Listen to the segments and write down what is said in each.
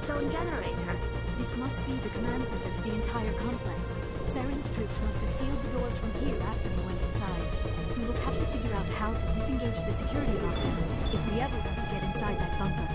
its own generator. This must be the command center for the entire complex. Saren's troops must have sealed the doors from here after they went inside. We will have to figure out how to disengage the security lockdown if we ever want to get inside that bunker.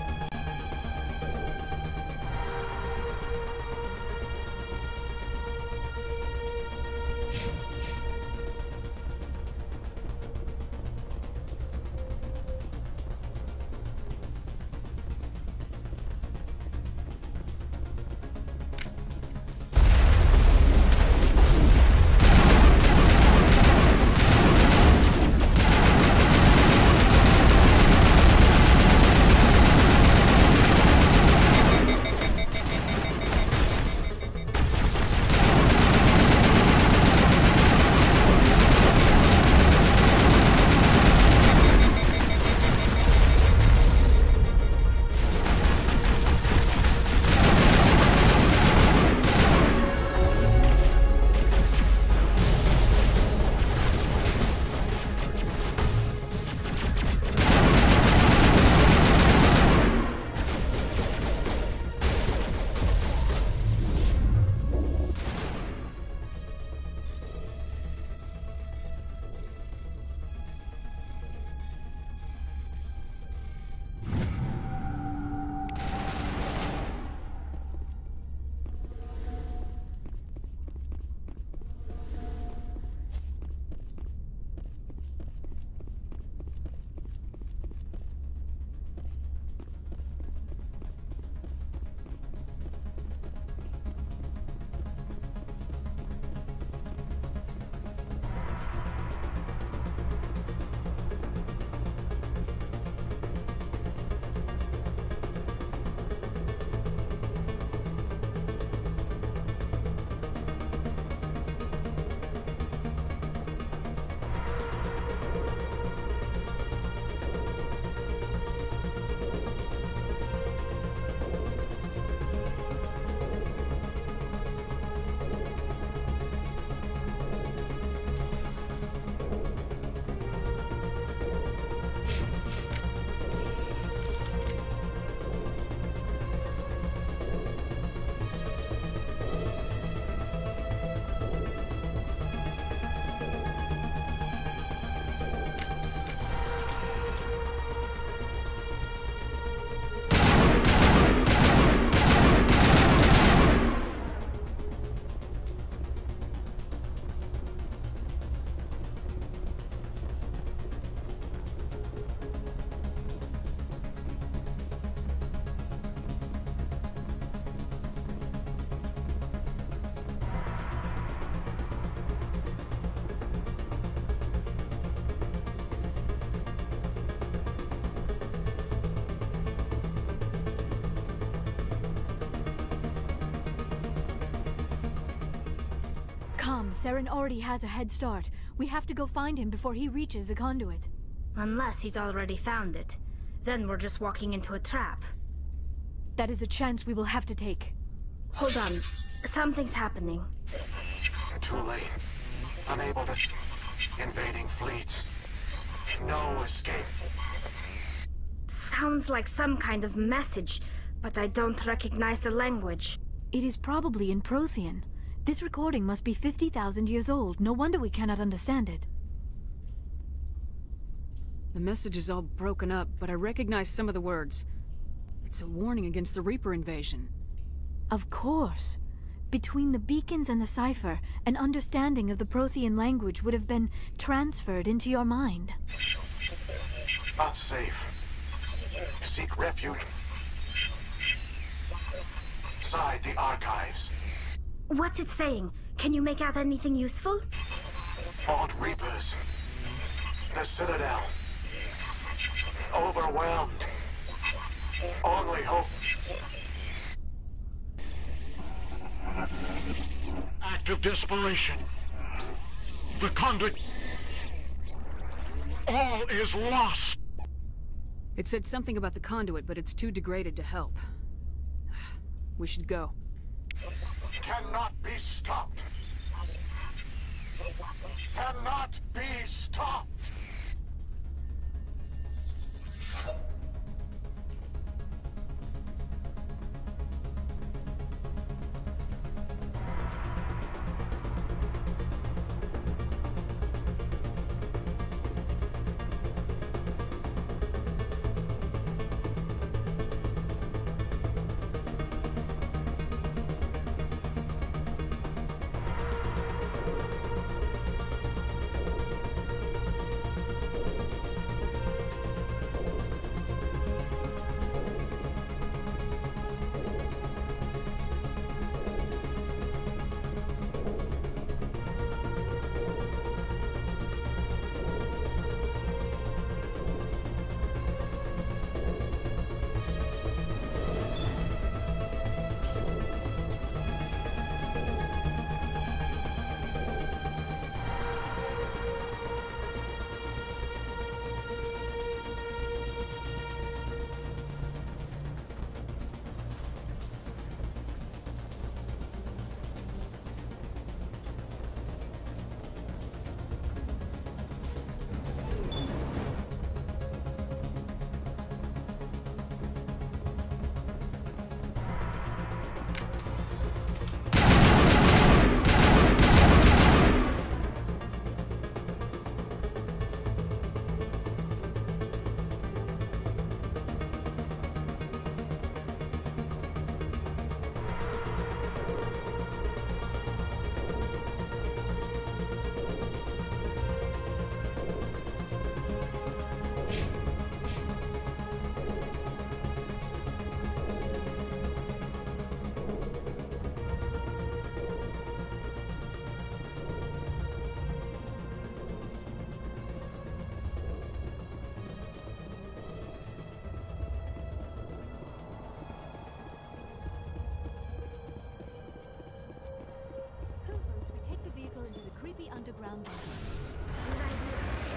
Saren already has a head start. We have to go find him before he reaches the conduit. Unless he's already found it. Then we're just walking into a trap. That is a chance we will have to take. Hold on. Something's happening. Too late. Unable to... Invading fleets. No escape. Sounds like some kind of message, but I don't recognize the language. It is probably in Prothean. This recording must be 50,000 years old. No wonder we cannot understand it. The message is all broken up, but I recognize some of the words. It's a warning against the Reaper invasion. Of course. Between the beacons and the cipher, an understanding of the Prothean language would have been transferred into your mind. Not safe. Seek refuge inside the archives. What's it saying? Can you make out anything useful? Fought Reapers. The Citadel. Overwhelmed. Only hope. Act of desperation. The conduit. All is lost. It said something about the conduit, but it's too degraded to help. We should go. Cannot be stopped. Cannot be stopped. underground bunker. Good idea.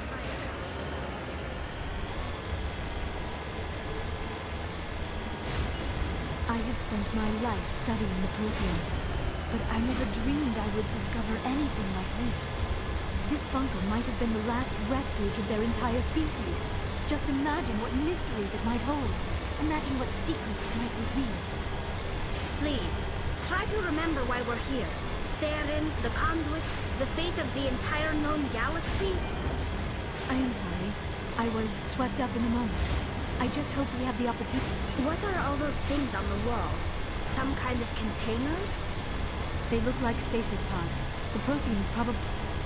I have spent my life studying the Protheans, but I never dreamed I would discover anything like this. This bunker might have been the last refuge of their entire species. Just imagine what mysteries it might hold. Imagine what secrets it might reveal. Please, try to remember why we're here. Saren, the Conduit, the fate of the entire known galaxy. I am sorry. I was swept up in the moment. I just hope we have the opportunity. What are all those things on the wall? Some kind of containers? They look like stasis pods. The Protheans probably...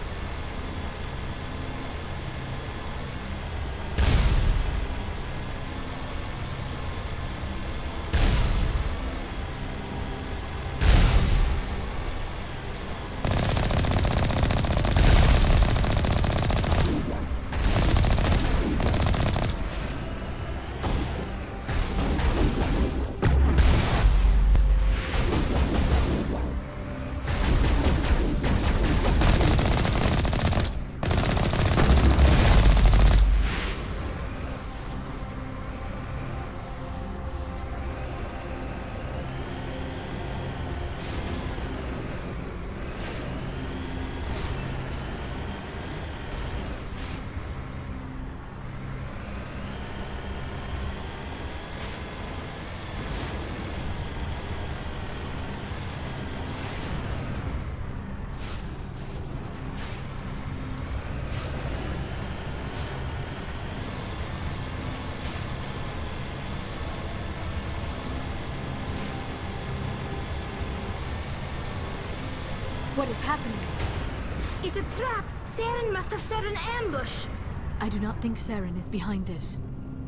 What is happening? It's a trap! Saren must have set an ambush! I do not think Saren is behind this.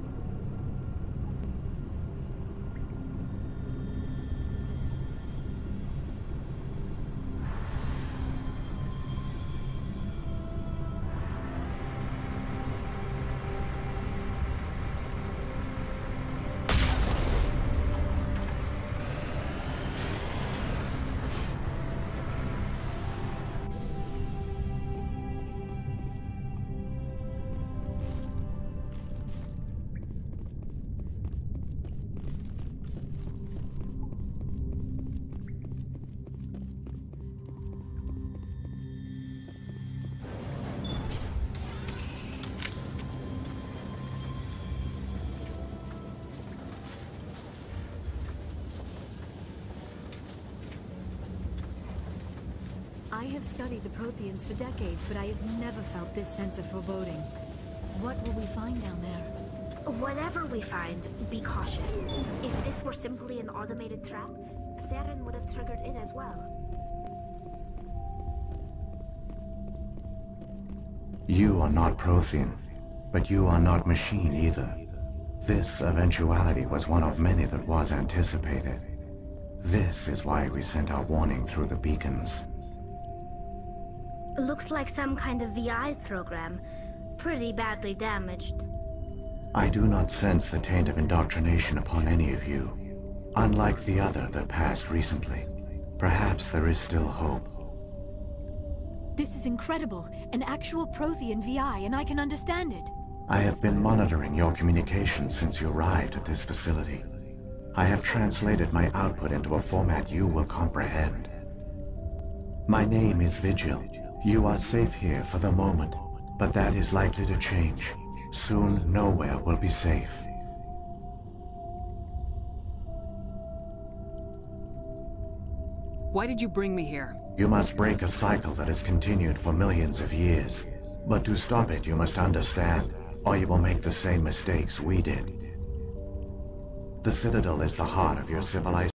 I have studied the Protheans for decades, but I have never felt this sense of foreboding. What will we find down there? Whatever we find, be cautious. If this were simply an automated trap, Saren would have triggered it as well. You are not Prothean, but you are not machine either. This eventuality was one of many that was anticipated. This is why we sent our warning through the beacons. Looks like some kind of VI program. Pretty badly damaged. I do not sense the taint of indoctrination upon any of you. Unlike the other that passed recently. Perhaps there is still hope. This is incredible. An actual Prothean VI, and I can understand it. I have been monitoring your communications since you arrived at this facility. I have translated my output into a format you will comprehend. My name is Vigil. You are safe here for the moment, but that is likely to change. Soon, nowhere will be safe. Why did you bring me here? You must break a cycle that has continued for millions of years. But to stop it, you must understand, or you will make the same mistakes we did. The Citadel is the heart of your civilization.